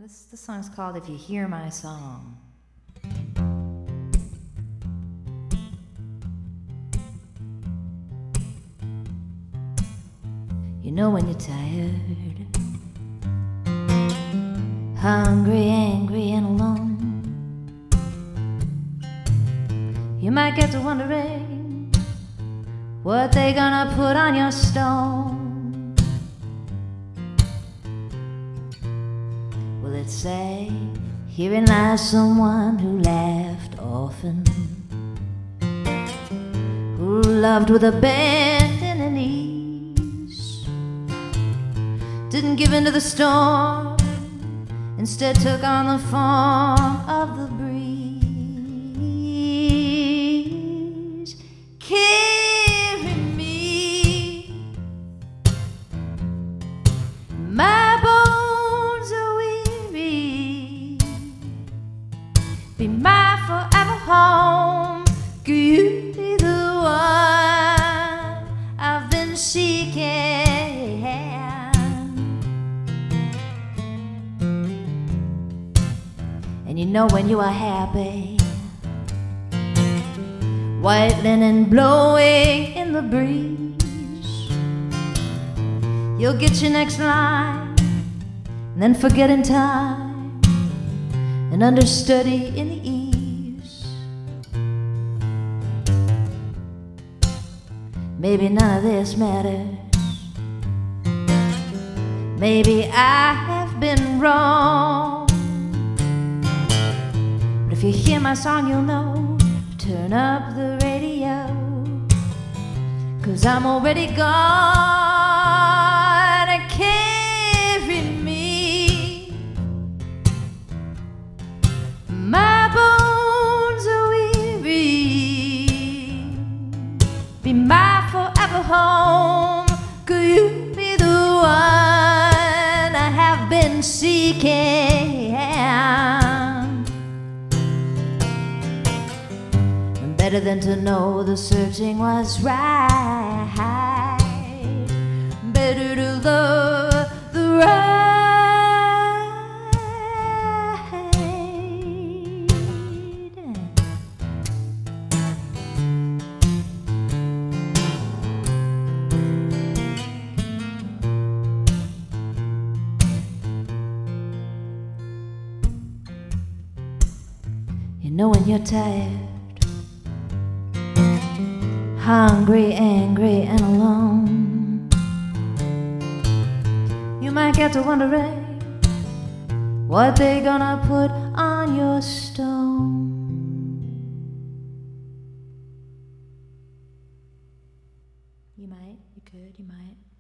This song's called If You Hear My Song. You know when you're tired, hungry, angry, and alone, you might get to wondering what they gonna put on your stone. Will it say, herein lies someone who laughed often, who loved with abandon and ease, didn't give in to the storm, instead took on the form of the breeze. Carry me, my bones are weary, be my forever home. Could you be the one I've been seeking? And you know when you are happy, white linen blowing in the breeze, you'll get your next line and then forget in time and understudy in the ease. Maybe none of this matters, maybe I have been wrong, but if you hear my song you'll know, turn up the radio, 'cause I'm already gone. Carry me, my bones are weary, be my forever home. Could you be the one I have been seeking? Better than to know the searching was right, better to love the right. You know when you're tired, hungry, angry, and alone, you might get to wondering what they gonna put on your stone. You might, you could, you might.